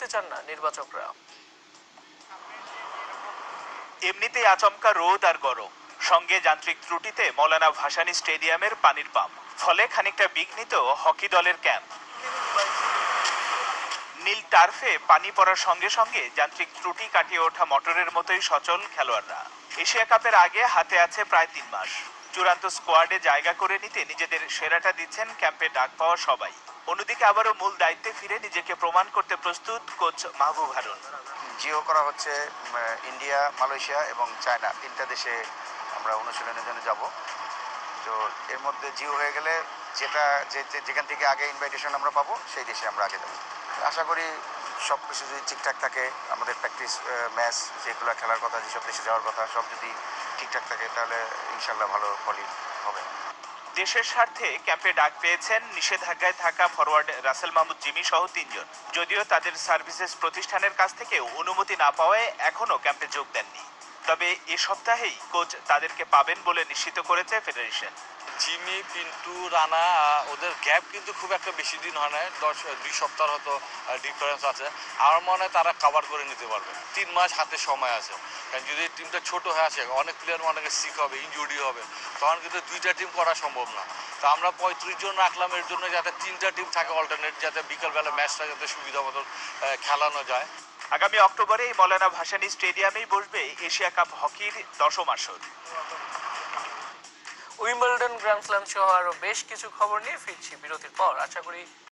করতে চান না নির্বাচকরা। এমনিতেই আচমকা রোদ আর গরম, সঙ্গে যান্ত্রিক ত্রুটিতে মৌলানা ভাসানী স্টেডিয়ামের পানির পাম্প, ফলে খানিকটা বিঘ্নিত হকি দলের ক্যাম্প। নীল টার্ফে পানি পড়ার সঙ্গে সঙ্গে যান্ত্রিক ত্রুটি কাটিয়ে ওঠা মোটরের মতোই সচল খেলোয়াড়রা। এশিয়া কাপের আগে হাতে আছে প্রায় 3 মাস। চূড়ান্ত স্কোয়াডে জায়গা করে নিতে নিজেদের সেরাটা দিচ্ছেন ক্যাম্পে ডাক পাওয়া সবাই। অন্যদিকে আবারও মূল দায়িত্বে ফিরে নিজেকে প্রমাণ করতে প্রস্তুত কোচ মাহবুব হারুন। জিও করা হচ্ছে ইন্ডিয়া, মালয়েশিয়া এবং চায়না, 3টা দেশে আমরা অনুশীলনের জন্য যাব। তো এর মধ্যে জিও হয়ে গেলে যেখান থেকে আগে ইনভাইটেশন আমরা পাবো সেই দেশে আমরা আগে যাবো। আশা করি সব কিছু যদি ঠিকঠাক থাকে, আমাদের প্র্যাকটিস ম্যাচ যেগুলো খেলার কথা, যেসব দেশে যাওয়ার কথা, সব যদি ঠিকঠাক থাকে তাহলে ইনশাল্লাহ ভালো ফলই হবে। দেশের স্বার্থে ক্যাম্পে ডাক পেয়েছেন নিষেধাজ্ঞায় থাকা ফরওয়ার্ড রাসেল মাহমুদ জিমি সহ 3 জন। যদিও তাদের সার্ভিসেস প্রতিষ্ঠানের কাছ থেকে অনুমতি না পাওয়ায় এখনও ক্যাম্পে যোগ দেননি। তবে এ সপ্তাহেই কোচ তাদেরকে পাবেন বলে নিশ্চিত করেছে ফেডারেশন। জিমি, পিন্টু, রানা, ওদের গ্যাপ কিন্তু খুব একটা বেশি দিন হয় না, 2 সপ্তাহ হয়তো ডিফারেন্স আছে। আমার মনে হয় তারা কভার করে নিতে পারবে। 3 মাস হাতে সময় আছে, কারণ যদি টিমটা ছোট হয়ে আসে, অনেক প্লেয়ার অনেকে সিক হবে, ইনজুরি হবে, তখন কিন্তু 2টা টিম করা সম্ভব না। তো আমরা 35 জন রাখলাম এর জন্য, যাতে 3টা টিম থাকে অল্টারনেট, যাতে বিকালবেলা ম্যাচটা যাতে সুবিধা মতো খেলানো যায়। আগামী অক্টোবরে মৌলানা ভাসানী স্টেডিয়ামেই বসবে এশিয়া কাপ হকির 10ম আসর। উইম্বলডন, গ্র্যান্ড স্ল্যাম সহ আরো বেশ কিছু খবর নিয়ে ফিরছি বিরতির পর। আশা করি